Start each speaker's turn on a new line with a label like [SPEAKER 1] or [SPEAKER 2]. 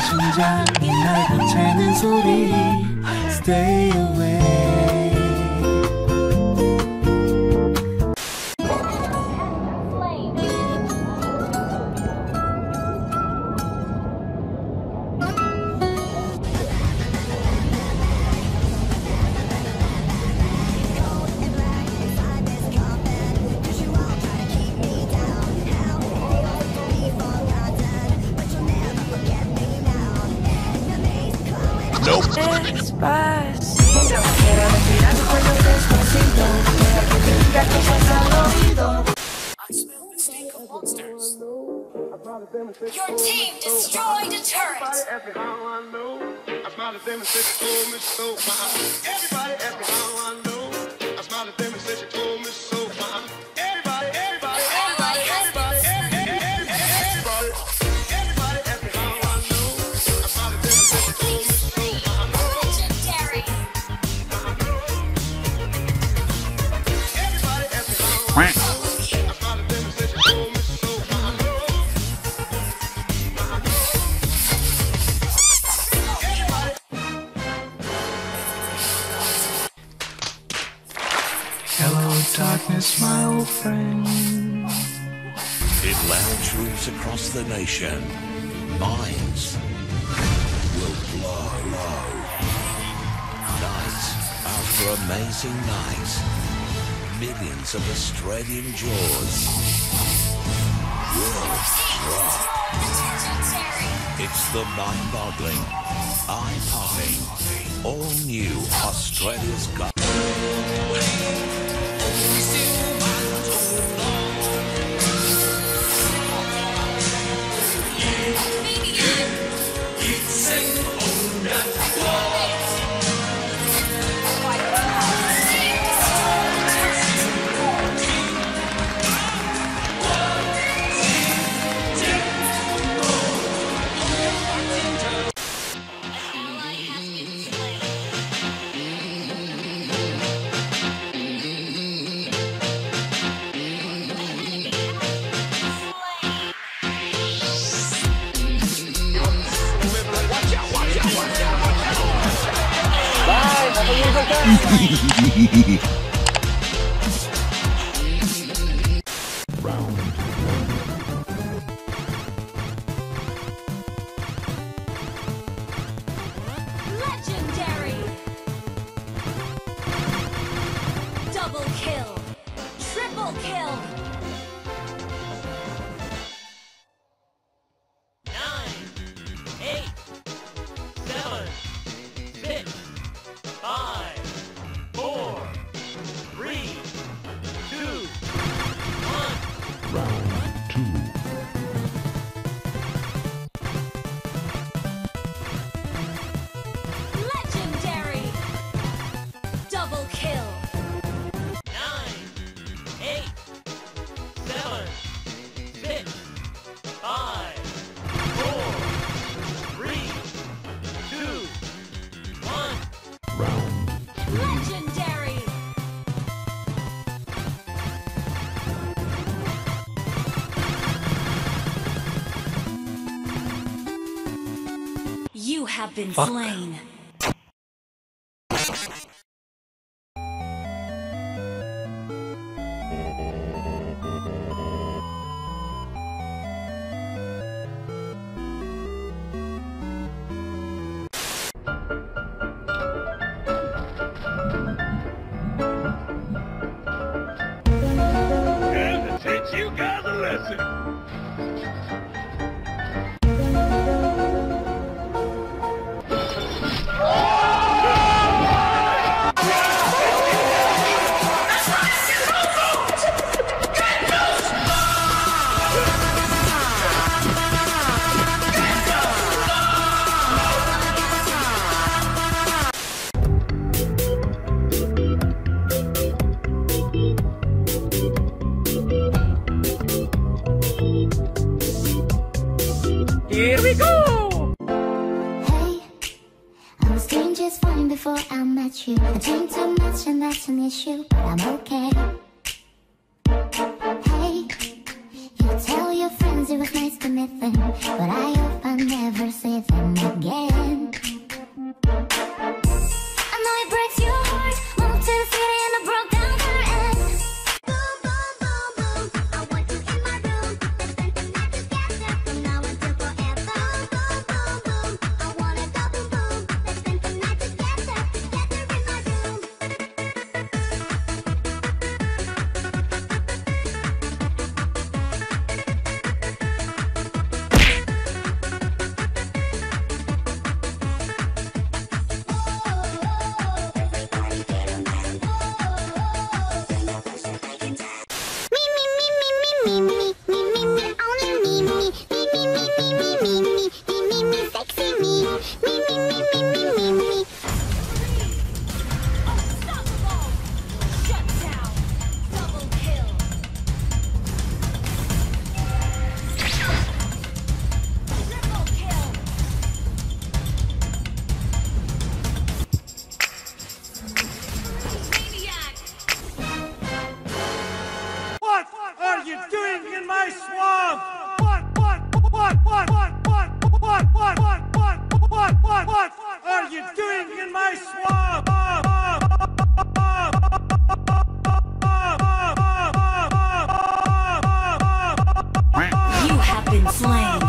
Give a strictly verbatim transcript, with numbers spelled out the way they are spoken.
[SPEAKER 1] 심장이 날 보채는 소리 Stay away.
[SPEAKER 2] Despacito, quiero respirar tu cuello despacito. Deja que te diga cosas al oído. I smell the stink of monsters.
[SPEAKER 3] Your team destroyed a turret.
[SPEAKER 4] Everybody ask me how I know. I smile at them and say she told me so. Everybody ask me how I know. I smile at them and say she told me so. Everybody, everybody, everybody, everybody, everybody, everybody, everybody ask me how I know. I smile at them and say she told me so.
[SPEAKER 3] Legendary.
[SPEAKER 4] Everybody ask me how I know. I smile at them and say she told me so.
[SPEAKER 1] Hello darkness, my old friend.
[SPEAKER 5] In lounge rooms across the nation, minds will blow. Night after amazing night, millions of Australian jaws will drop.
[SPEAKER 3] Legendary.
[SPEAKER 5] It's the mind-boggling, eye-popping, all-new Australia's Got.
[SPEAKER 3] Legendary. Double kill. Triple kill.
[SPEAKER 6] Nine, eight, seven, six, five, four, three, two, one.
[SPEAKER 5] Round two.
[SPEAKER 3] Legendary. Double kill.
[SPEAKER 6] Nine, eight, seven, six, five, four, three, two, one.
[SPEAKER 5] Round three.
[SPEAKER 3] Legendary. You have been
[SPEAKER 1] Fuck.
[SPEAKER 3] slain.
[SPEAKER 4] And to teach you guys a lesson.
[SPEAKER 2] Here we go!
[SPEAKER 7] Hey, I was doing just fine before I met you. I drink too much and that's an issue, but I'm okay. Hey, you tell your friends it was nice to meet them, but I hope I never see them
[SPEAKER 8] been slain.